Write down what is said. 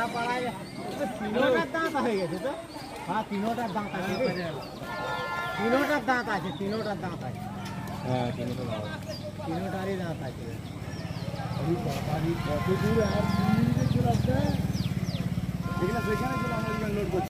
পাড়ায় তিনোটার দাঁত হয়ে গেছে তো। হ্যাঁ তিনোটার দাঁত আছে, তিনোটার দাঁত আছে, তিনোটার দাঁত আছে। হ্যাঁ তিনোটারই দাঁত আছে। কত দূর আর 3 মিনিটে চলে আসছে। এখানে সেখানে চলে আমরা লোড করছি।